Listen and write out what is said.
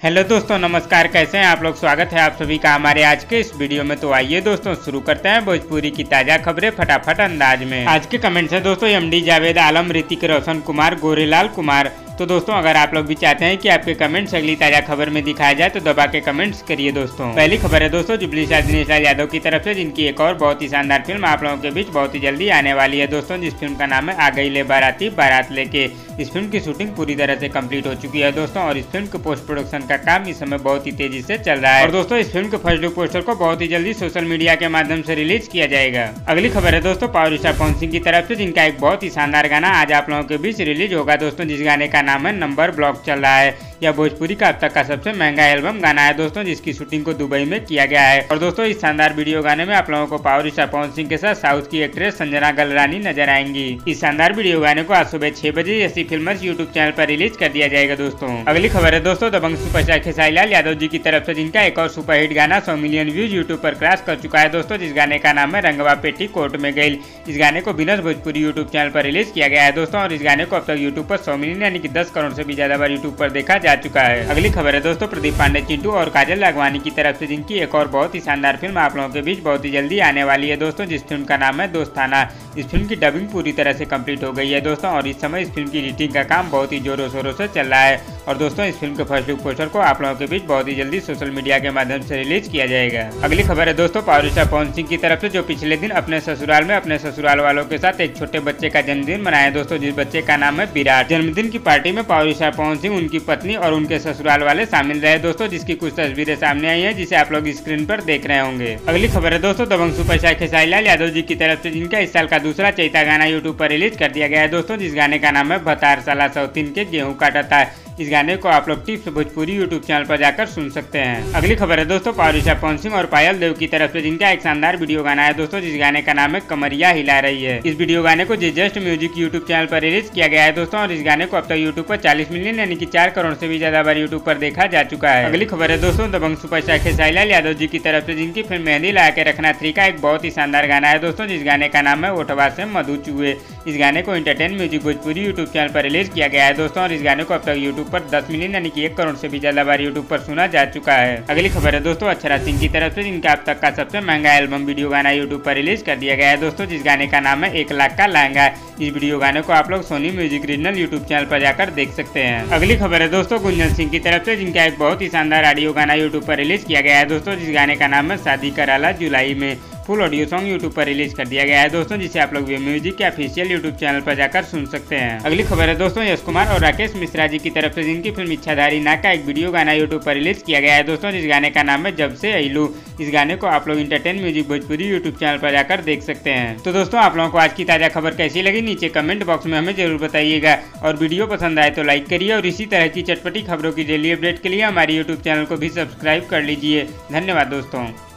Hello दोस्तों, नमस्कार। कैसे हैं आप लोग। स्वागत है आप सभी का हमारे आज के इस वीडियो में। तो आइए दोस्तों शुरू करते हैं भोजपुरी की ताज़ा खबरें फटाफट अंदाज में। आज के कमेंट्स है दोस्तों एमडी जावेद आलम, ऋतिक रोशन कुमार, गोरेलाल कुमार। तो दोस्तों अगर आप लोग भी चाहते हैं कि आपके कमेंट्स अगली ताज़ा खबर में दिखाया जाए तो दबा के कमेंट्स करिए दोस्तों। पहली खबर है दोस्तों जुबली स्टार दिनेश लाल यादव की तरफ से, जिनकी एक और बहुत ही शानदार फिल्म आप लोगों के बीच बहुत ही जल्दी आने वाली है दोस्तों, जिस फिल्म का नाम है आ गई ले बाराती बारात लेके। इस फिल्म की शूटिंग पूरी तरह से कंप्लीट हो चुकी है दोस्तों, और इस फिल्म के पोस्ट प्रोडक्शन का काम इस समय बहुत ही तेजी से चल रहा है। और दोस्तों इस फिल्म के फर्स्ट लुक पोस्टर को बहुत ही जल्दी सोशल मीडिया के माध्यम से रिलीज किया जाएगा। अगली खबर है दोस्तों पावर स्टार पवन सिंह की तरफ से, जिनका एक बहुत ही शानदार गाना आज आप लोगों के बीच रिलीज होगा दोस्तों, जिस गाने का नाम है नंबर ब्लॉक चल रहा है। यह भोजपुरी का अब तक का सबसे महंगा एल्बम गाना है दोस्तों, जिसकी शूटिंग को दुबई में किया गया है। और दोस्तों इस शानदार वीडियो गाने में आप लोगों को पावर स्टार पवन सिंह के साथ साउथ की एक्ट्रेस संजना गलरानी नजर आएंगी। इस शानदार वीडियो गाने को आज सुबह 6 बजे एसी फिल्मर्स यूट्यूब चैनल पर रिलीज कर दिया जाएगा दोस्तों। अगली खबर है दोस्तों दबंग सुपरस्टार खेसारी लाल यादव जी की तरफ से, जिनका एक और सुपरहिट गाना 100 मिलियन व्यूज यूट्यूब पर क्रॉस कर चुका है दोस्तों, जिस गाने का नाम है रंगवा पेटी कोर्ट में गई। इस गाने को बिनस भोजपुरी यूट्यूब चैनल पर रिलीज किया गया है दोस्तों, और इस गाने को अब तक यूट्यूब पर 100 मिलियन यानी कि 10 करोड़ से भी ज्यादा बार यूट्यूब पर देखा जा चुका है। अगली खबर है दोस्तों प्रदीप पांडे चिंटू और काजल लागवानी की तरफ से, जिनकी एक और बहुत ही शानदार फिल्म आप लोगों के बीच बहुत ही जल्दी आने वाली है दोस्तों, जिस फिल्म का नाम है दोस्ताना। इस फिल्म की डबिंग पूरी तरह से कंप्लीट हो गई है दोस्तों, और इस समय इस फिल्म की एडिटिंग का काम बहुत ही जोरों शोरों से चल रहा है। और दोस्तों इस फिल्म के फर्स्ट लुक पोस्टर को आप लोगों के बीच बहुत ही जल्दी सोशल मीडिया के माध्यम से रिलीज किया जाएगा। अगली खबर है दोस्तों पावर स्टार पवन सिंह की तरफ से, जो पिछले दिन अपने ससुराल में अपने ससुराल वालों के साथ एक छोटे बच्चे का जन्मदिन मनाया दोस्तों, जिस बच्चे का नाम है विराट। जन्मदिन की पार्टी में पावर स्टार पवन सिंह, उनकी पत्नी और उनके ससुराल वाले शामिल रहे दोस्तों, जिसकी कुछ तस्वीरें सामने आई हैं, जिसे आप लोग स्क्रीन पर देख रहे होंगे। अगली खबर है दोस्तों दबंग सुपरस्टार खेसारी लाल यादव जी की तरफ से, जिनका इस साल का दूसरा चैता गाना यूट्यूब पर रिलीज कर दिया गया है दोस्तों, जिस गाने का नाम है भतार साला सौतीन के गेहूं काटता है। इस गाने को आप लोग टिप्स भोजपुरी यूट्यूब चैनल पर जाकर सुन सकते हैं। अगली खबर है दोस्तों पावर स्टार पवन सिंह और पायल देव की तरफ से, जिनका एक शानदार वीडियो गाना है दोस्तों, जिस गाने का नाम है कमरिया हिला रही है। इस वीडियो गाने को जस्ट म्यूजिक यूट्यूब चैनल पर रिलीज किया गया है दोस्तों, और इस गाने को अब तक यूट्यूब पर 40 मिलियन यानी कि 4 करोड़ से भी ज्यादा बार यूट्यूब पर देखा जा चुका है। अगली खबर है दोस्तों दबंग सुपरस्टार खेसारी लाल यादव जी की तरफ से, जिनकी फिल्म मेहंदी लगा के रखना 3 का एक बहुत ही शानदार गाना है दोस्तों, जिस गाने का नाम है ओठवा से मधु चुए। इस गाने को entertain music Bhojpuri YouTube channel पर रिलीज किया गया है दोस्तों, और इस गाने को अब तक यूट्यूब पर 10 मिलियन यानी कि 1 करोड़ से भी ज्यादा बार यूट्यूब पर सुना जा चुका है। अगली खबर है दोस्तों अक्षरा सिंह की तरफ से, जिनका अब तक का सबसे महंगा एल्बम वीडियो गाना यूट्यूब पर रिलीज कर दिया गया है दोस्तों, जिस गाने का नाम है 1 लाख का लहंगा। इस वीडियो गाने को आप लोग Sony music regional YouTube channel पर जाकर देख सकते हैं। अगली खबर है दोस्तों गुंजन सिंह की तरफ से, जिनका एक बहुत ही शानदार ऑडियो गाना यूट्यूब पर रिलीज किया गया है दोस्तों, जिस गाने का नाम है शादी कराला जुलाई में। फुल ऑडियो सॉन्ग यूट्यूब पर रिलीज कर दिया गया है दोस्तों, जिसे आप लोग वे म्यूजिक के ऑफिशियल यूट्यूब चैनल पर जाकर सुन सकते हैं। अगली खबर है दोस्तों यश कुमार और राकेश मिश्रा जी की तरफ से, जिनकी फिल्म इच्छाधारी ना का एक वीडियो गाना यूट्यूब पर रिलीज किया गया है दोस्तों, जिस गाने का नाम है जब से अइलू। इस गाने को आप लोग entertain music Bhojpuri YouTube channel पर जाकर देख सकते हैं। तो दोस्तों आप लोगों को आज की ताजा खबर कैसी लगी नीचे कमेंट बॉक्स में हमें जरूर बताइएगा, और वीडियो पसंद आए तो लाइक करिए, और इसी तरह की चटपटी खबरों की डेली अपडेट के लिए हमारे यूट्यूब चैनल को भी सब्सक्राइब कर लीजिए। धन्यवाद दोस्तों।